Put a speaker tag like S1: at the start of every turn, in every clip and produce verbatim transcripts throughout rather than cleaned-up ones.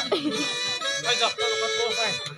S1: はい、じゃあ、はい。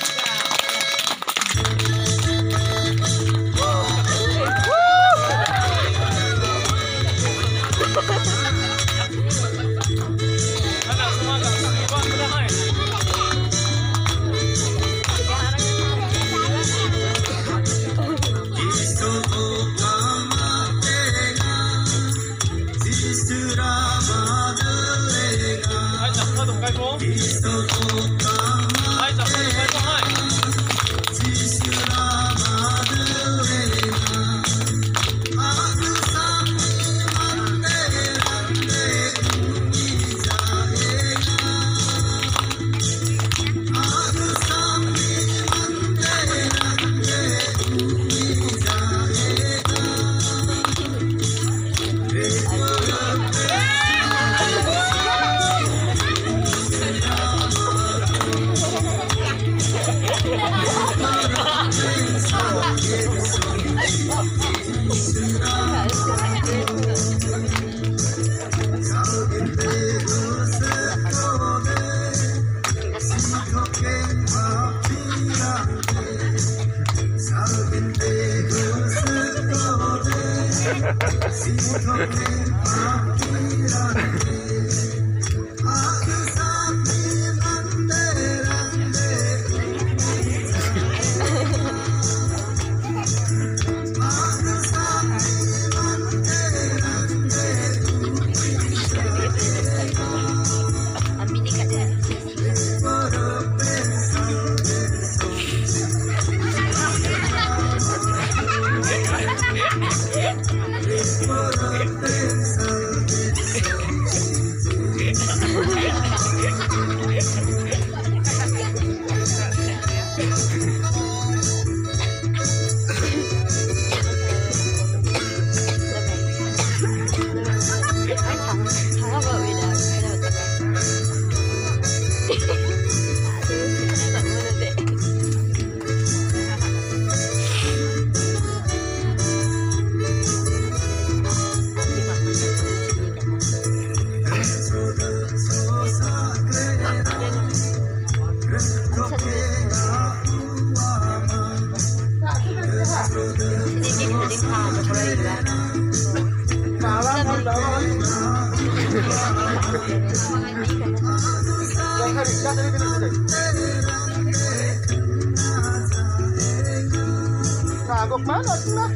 S2: Kagok banget lah.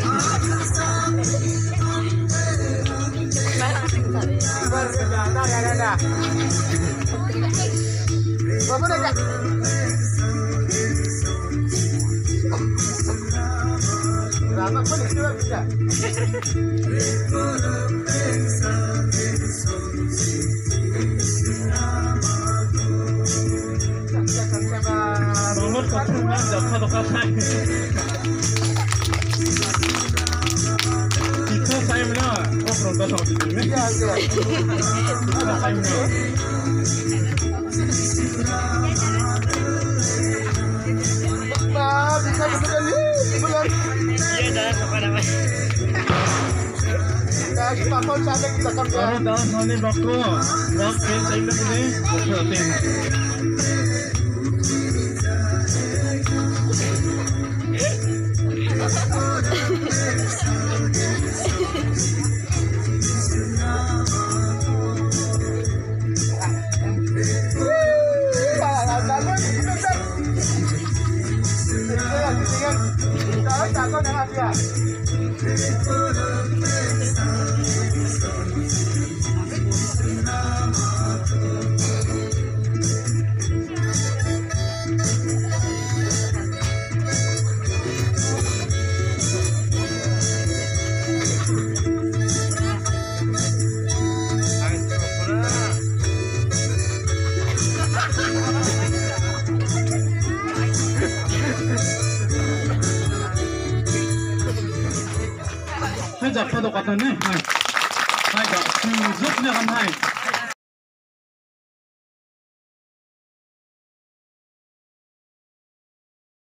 S1: Kita saya mana? Oh, pronto sama di sini.
S2: Ya, ya.
S1: Kita saya mana?
S2: Nah, bisa sekali. Bulan.
S3: Iya, dah apa namanya?
S2: Nah, kita pun sampai kita kan.
S1: Orang dalam hal ini baku, baku saya bilang ini, baku ting. 살짝 파도 같았네. 네. 살짝 쭉 쭉 그냥 한 하이.